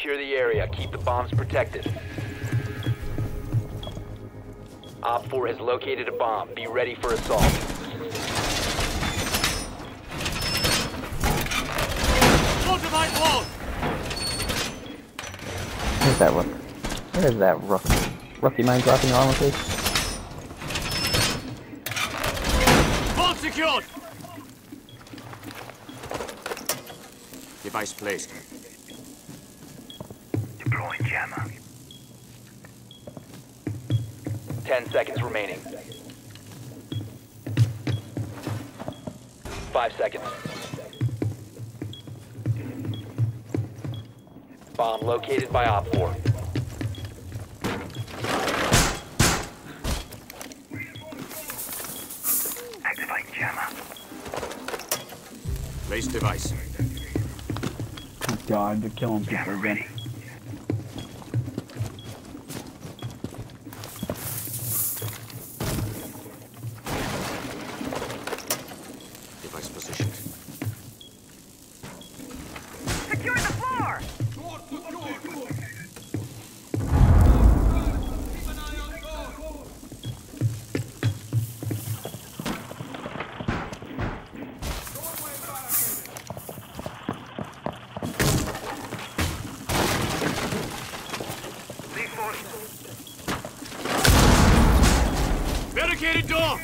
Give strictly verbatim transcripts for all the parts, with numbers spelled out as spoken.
Secure the area. Keep the bombs protected. Op four has located a bomb. Be ready for assault. Fortified wall! Where's that rook? Where is that rook? Rook, you mind dropping your armor, please? Vault secured! Device placed. Deploying jammer. Ten seconds remaining. Five seconds. Bomb located by Op four. Activating jammer. Place device. God, they're killing people Jammer again. ready. Device positioned. Secure the floor! Barricaded door!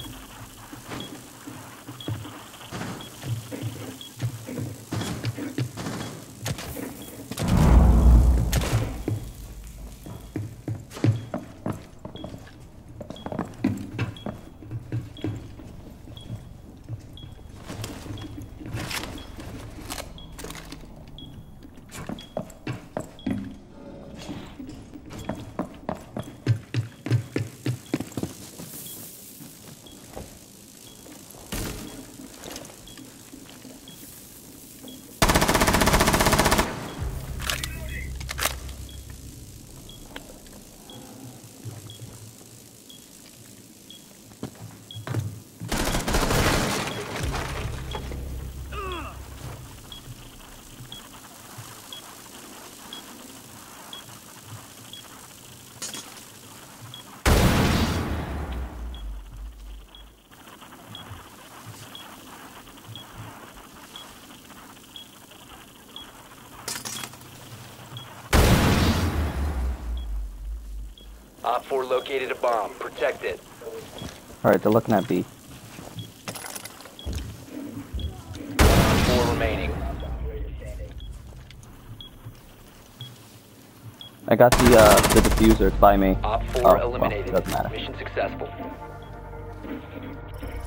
Op four located a bomb. Protect it. Alright, they're looking at B. Op four remaining. I got the uh the diffuser, it's by me. Op four Oh, well, eliminated. doesn't matter. Mission successful.